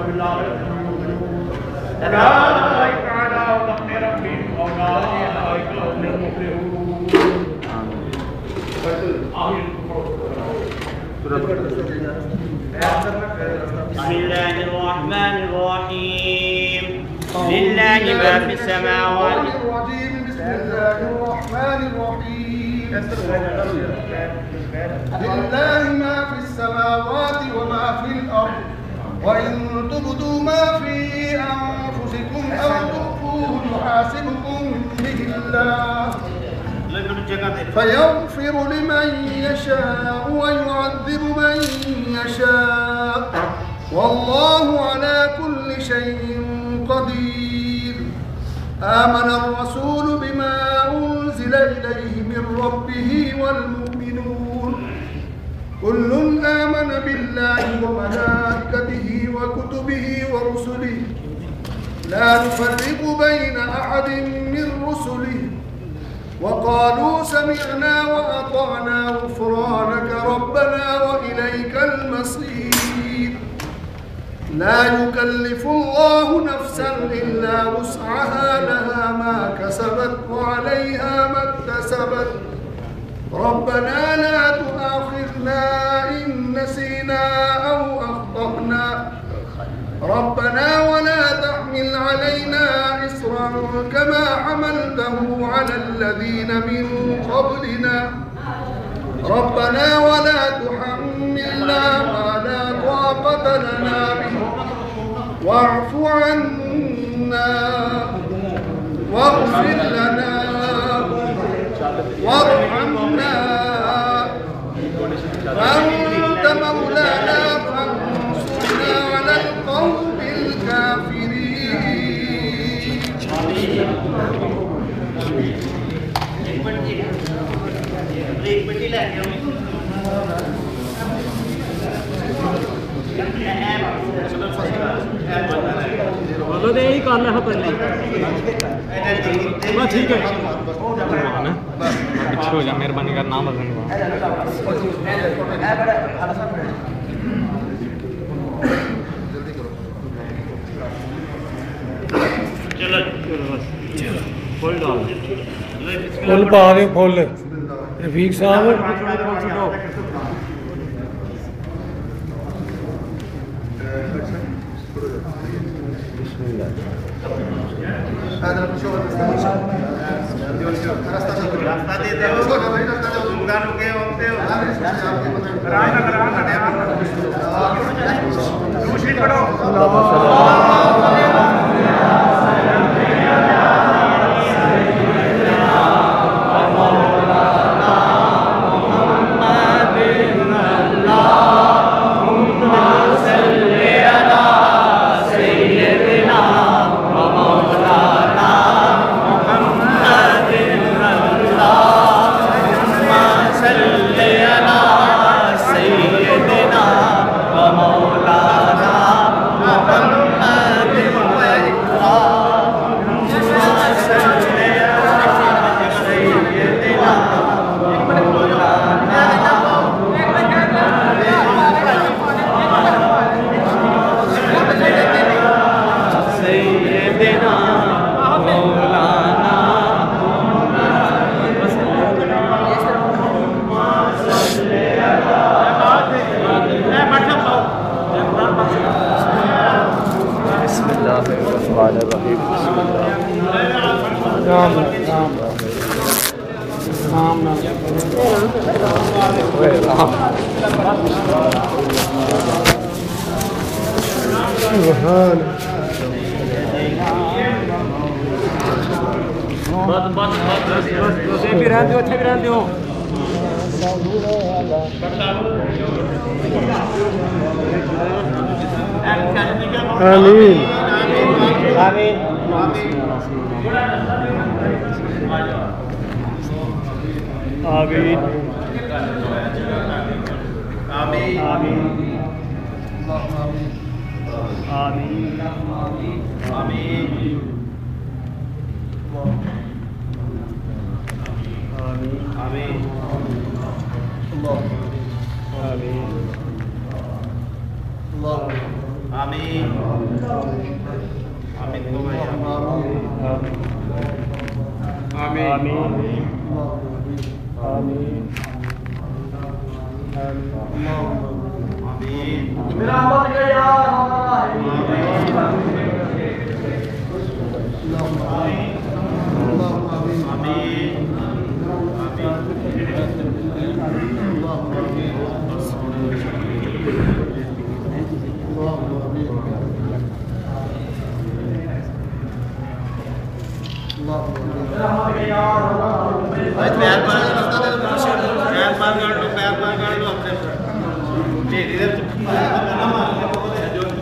وبالآخرة هم يوقنون أولئك على هدى من ربهم وأولئك هم المفلحون. بسم الله الرحمن الرحيم. لله ما في السماوات. بسم الله الرحمن الرحيم. لله ما في السماوات وما في الأرض وإن تبدوا ما في أنفسكم أو تخفوه يحاسبكم به الله فيغفر لمن يشاء ويعذب من يشاء والله على كل شيء قدير. آمن الرسول بما أنزل إليه من ربه والمؤمنون كل آمن بالله وملائكته وكتبه ورسله لا نفرق بين أحد من رسله وقالوا سمعنا وأطعنا غفرانك ربنا وإليك المصير. لا يكلف الله نفسا إلا وسعها لها ما كسبت وعليها ما اكتسبت ربنا لا تؤاخذنا إن نسينا أو أخطأنا ربنا ولا تحمل علينا إصرا كما حملته على الذين من قبلنا ربنا ولا تحملنا ما لا طاقة لنا به واعف عنا واغفر لنا وارحمنا أنت مولانا فانصرنا على القوم बोलो दे ही कर ले कर ले बस ठीक है ना पीछे हो जा मेहरबानी कर नाम बदल चलो फुल डाल फुल पा दे फुल रफीक साहब दूसरी पढ़ो आमीन आमीन आमीन आमीन आमीन आमीन الله आमीन आमीन को भाई आमीन आमीन برحمتك يا पैर मार कर लो अपने